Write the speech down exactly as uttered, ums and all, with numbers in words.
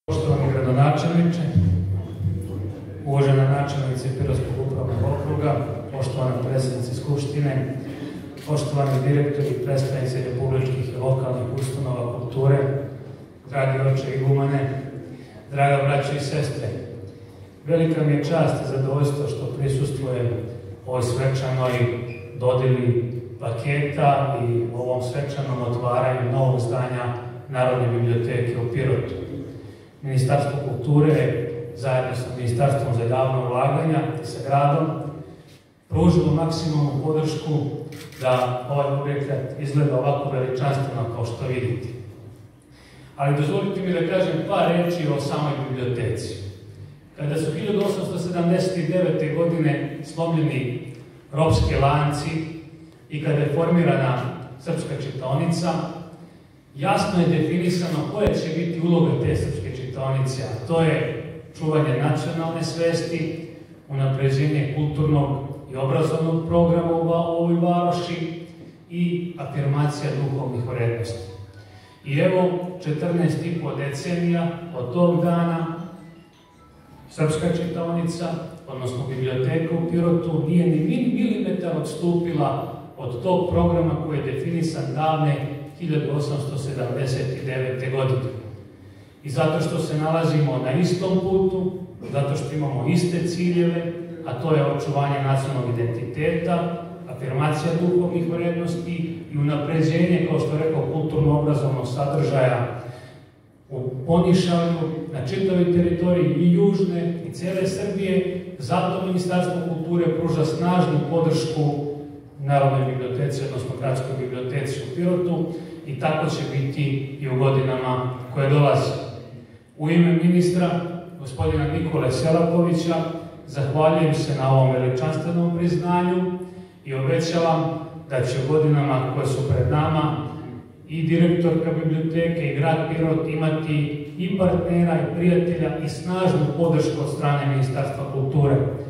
Poštovani gradonačelniče, uvažena načelnice Pirotskog upravnog okruga, poštovana predsjednice Skupštine, poštovani direktori i predstavnici republičkih i lokalnih ustanova kulture, dragi oče i gumane, draga braćo i sestre, velika mi je čast i zadovoljstvo što prisustvujem ovoj svečanoj dodeli paketa i ovom svečanom otvaranju novog zdanja Narodne biblioteke u Pirotu. Ministarstvo kulture zajedno sa Ministarstvom za javno ulaganja i sa gradom pružilo maksimalnu podršku da ovaj objekat izgleda ovako veličanstveno kao što vidite. Ali dozvolite mi da kažem par reči o samoj biblioteci. Kada su hiljadu osamsto sedamdeset devete. godine slomljeni ropski lanci i kada je formirana srpska čitaonica, jasno je definisano koja će biti uloga te srpske čitaonice, a to je čuvanje nacionalne svesti, unapređenje kulturnog i obrazovnog programa u ovoj varoši i afirmacija duhovnih vrednosti. I evo, četrnaest i po decenija od tog dana srpska čitaonica, odnosno biblioteka u Pirotu, nije ni milimetar odstupila od tog programa koji je definisan davne hiljadu osamsto sedamdeset devete. godine. I zato što se nalazimo na istom putu, zato što imamo iste ciljeve, a to je očuvanje nacionalnog identiteta, afirmacija duhovnih vrednosti i unapređenje, kao što je rekao, kulturno-obrazovnog sadržaja u Ponišavlju, na čitavoj teritoriji i južne i cele Srbije. Zato Ministarstvo kulture pruža snažnu podršku Narodnoj biblioteci, odnosno Gradskoj biblioteci u Pirotu, i tako će biti i u godinama koje dolaze. U ime ministra, gospodina Nikole Selakovića, zahvaljujem se na ovom veličanstvenom priznanju i obećavam da će u godinama koje su pred nama i direktorka biblioteke i grad Pirot imati i partnera i prijatelja i snažnu podršku od strane Ministarstva kulture.